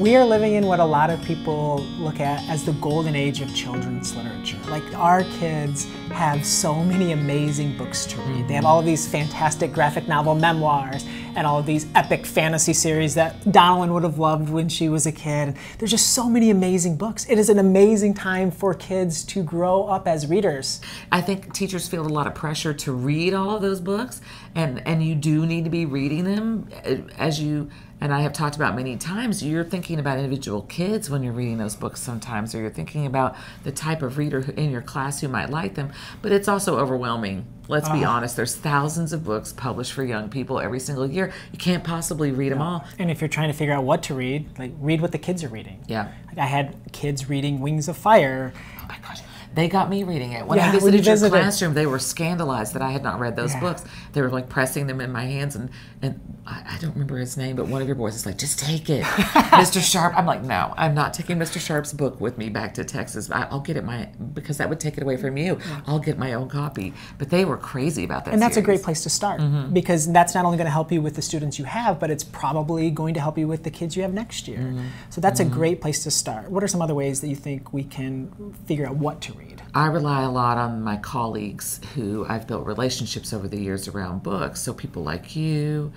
We are living in what a lot of people look at as the golden age of children's literature. Like, our kids have so many amazing books to read. They have all of these fantastic graphic novel memoirs and all of these epic fantasy series that Donalyn would have loved when she was a kid. There's just so many amazing books. It is an amazing time for kids to grow up as readers. I think teachers feel a lot of pressure to read all of those books, and you do need to be reading them. As you and I have talked about many times, you're thinking about individual kids when you're reading those books sometimes, or you're thinking about the type of reader in your class who might like them, but it's also overwhelming. Let's be honest, there's thousands of books published for young people every single year. You can't possibly read them all. And if you're trying to figure out what to read, like, read what the kids are reading. Yeah. Like, I had kids reading Wings of Fire. Oh my gosh. They got me reading it. When I visited your classroom, they were scandalized that I had not read those books. They were like pressing them in my hands, and I don't remember his name, but one of your boys is like, just take it. Mr. Sharp. I'm like, no, I'm not taking Mr. Sharp's book with me back to Texas. I'll get it because that would take it away from you. I'll get my own copy. But they were crazy about that. And that's a great place to start, because that's not only going to help you with the students you have, but it's probably going to help you with the kids you have next year. So that's a great place to start. What are some other ways that you think we can figure out what to read? I rely a lot on my colleagues who I've built relationships over the years around books. So people like you,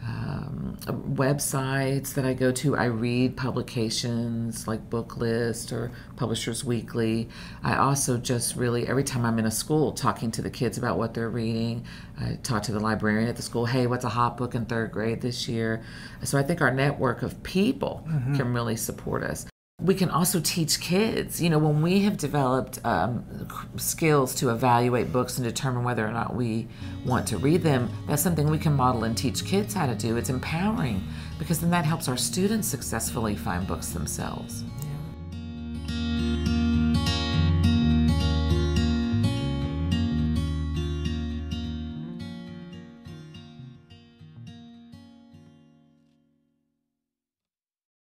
websites that I go to. I read publications like Booklist or Publishers Weekly. I also just really, every time I'm in a school talking to the kids about what they're reading, I talk to the librarian at the school, hey, what's a hot book in third grade this year? So I think our network of people can really support us. We can also teach kids. You know, when we have developed skills to evaluate books and determine whether or not we want to read them, that's something we can model and teach kids how to do. It's empowering, because then that helps our students successfully find books themselves.